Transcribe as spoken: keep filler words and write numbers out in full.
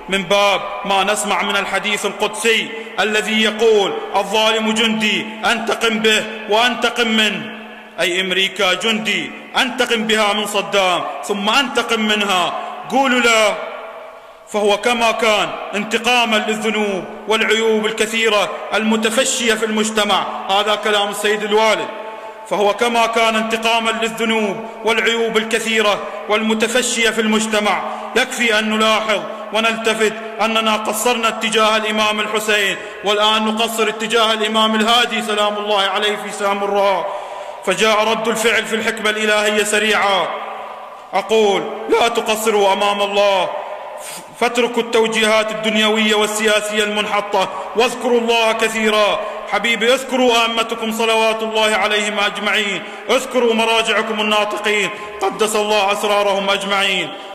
من باب ما نسمع من الحديث القدسي الذي يقول: الظالم جندي أنتقم به وأنتقم منه، أي أمريكا جندي أنتقم بها من صدام ثم أنتقم منها. قولوا لا. فهو كما كان انتقاما للذنوب والعيوب الكثيرة المتفشية في المجتمع، هذا كلام السيد الوالد، فهو كما كان انتقاما للذنوب والعيوب الكثيرة والمتفشية في المجتمع، يكفي أن نلاحظ ونلتفت أننا قصرنا اتجاه الإمام الحسين، والآن نقصر اتجاه الإمام الهادي سلام الله عليه في سامراء، فجاء رد الفعل في الحكمة الإلهية سريعا. أقول: لا تقصروا أمام الله، فاتركوا التوجيهات الدنيوية والسياسية المنحطة واذكروا الله كثيرا. حبيبي، اذكروا أئمتكم صلوات الله عليهم أجمعين، اذكروا مراجعكم الناطقين قدس الله أسرارهم أجمعين.